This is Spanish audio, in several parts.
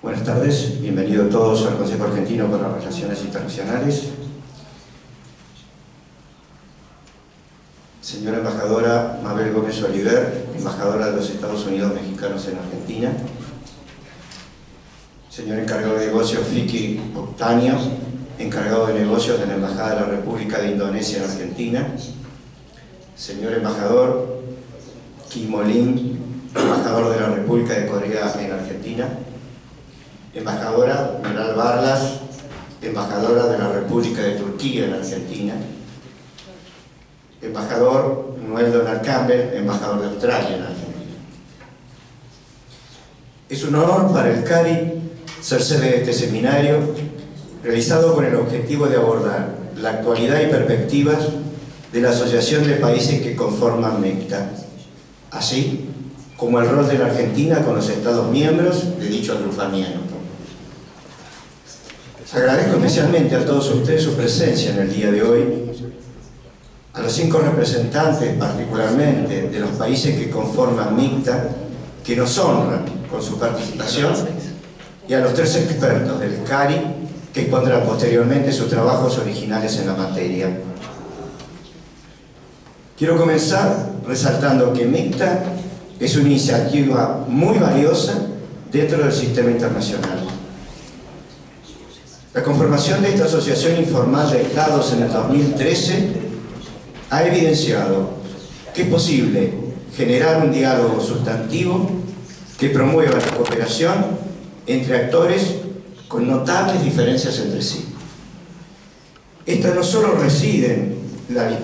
Buenas tardes, bienvenidos todos al Consejo Argentino para las Relaciones Internacionales. Señora embajadora Mabel Gómez Oliver, embajadora de los Estados Unidos mexicanos en Argentina. Señor encargado de negocios Vicky Octanio, encargado de negocios de la Embajada de la República de Indonesia en Argentina. Señor embajador Kim Molin, embajador de la República de Corea en Argentina. Embajadora Meral Barlas, embajadora de la República de Turquía en Argentina. Embajador Noel Donald Campbell, embajador de Australia en Argentina. Es un honor para el CARI ser sede de este seminario, realizado con el objetivo de abordar la actualidad y perspectivas de la Asociación de Países que conforman MECTA, así como el rol de la Argentina con los Estados miembros de dicho agrupamiento. Agradezco especialmente a todos ustedes su presencia en el día de hoy, a los 5 representantes particularmente de los países que conforman MECTA, que nos honran con su participación, y a los 3 expertos del CARI que expondrán posteriormente sus trabajos originales en la materia. Quiero comenzar resaltando que MECTA es una iniciativa muy valiosa dentro del sistema internacional. La conformación de esta Asociación Informal de Estados en el 2013 ha evidenciado que es posible generar un diálogo sustantivo que promueva la cooperación entre actores con notables diferencias entre sí. Estas no solo residen en la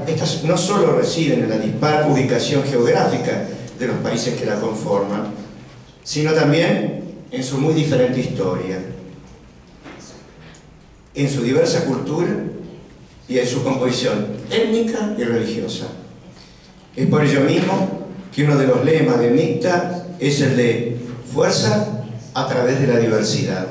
dispar ubicación geográfica de los países que la conforman, sino también en su muy diferente historia, en su diversa cultura y en su composición étnica y religiosa. Es por ello mismo que uno de los lemas de MECTA es el de fuerza a través de la diversidad.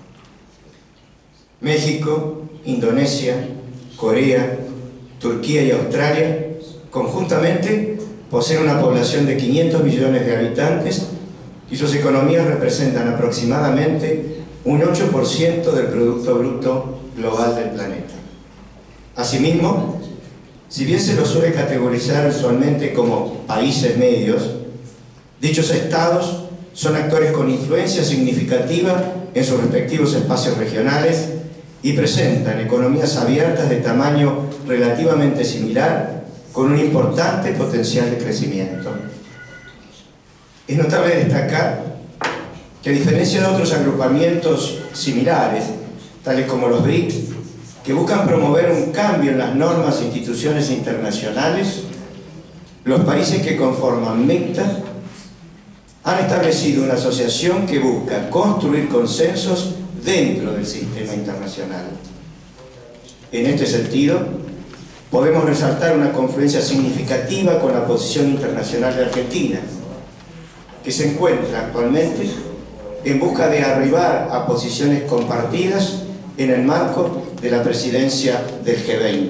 México, Indonesia, Corea, Turquía y Australia conjuntamente poseen una población de 500 millones de habitantes y sus economías representan aproximadamente un 8% del Producto Bruto Global del planeta. Asimismo, si bien se los suele categorizar usualmente como países medios, dichos estados son actores con influencia significativa en sus respectivos espacios regionales y presentan economías abiertas de tamaño relativamente similar con un importante potencial de crecimiento. Es notable destacar que, a diferencia de otros agrupamientos similares, tales como los BRICS, que buscan promover un cambio en las normas e instituciones internacionales, los países que conforman MECTA han establecido una asociación que busca construir consensos dentro del sistema internacional. En este sentido, podemos resaltar una confluencia significativa con la posición internacional de Argentina, que se encuentra actualmente en busca de arribar a posiciones compartidas en el marco de la presidencia del G20.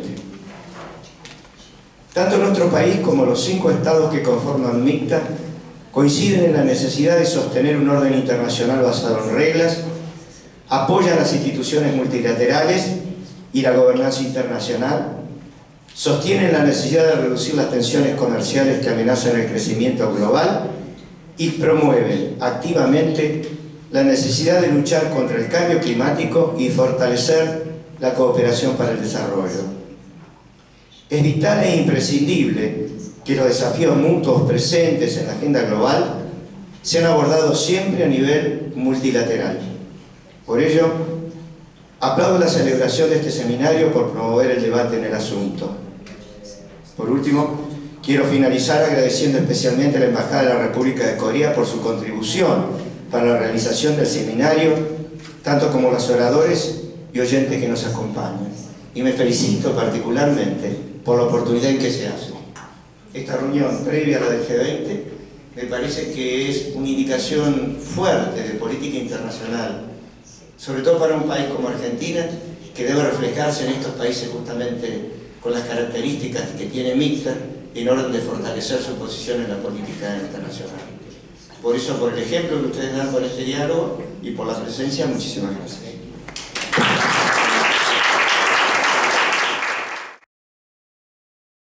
Tanto nuestro país como los 5 estados que conforman MECTA coinciden en la necesidad de sostener un orden internacional basado en reglas, apoyan las instituciones multilaterales y la gobernanza internacional, sostienen la necesidad de reducir las tensiones comerciales que amenazan el crecimiento global y promueven activamente la necesidad de luchar contra el cambio climático y fortalecer la cooperación para el desarrollo. Es vital e imprescindible que los desafíos mutuos presentes en la agenda global sean abordados siempre a nivel multilateral. Por ello, aplaudo la celebración de este seminario por promover el debate en el asunto. Por último, quiero finalizar agradeciendo especialmente a la Embajada de la República de Corea por su contribución para la realización del seminario, tanto como los oradores y oyentes que nos acompañan. Y me felicito particularmente por la oportunidad en que se hace. Esta reunión previa a la del G20 me parece que es una indicación fuerte de política internacional, sobre todo para un país como Argentina, que debe reflejarse en estos países justamente con las características que tiene MECTA en orden de fortalecer su posición en la política internacional. Por eso, por el ejemplo que ustedes dan con este diálogo y por la presencia, muchísimas gracias.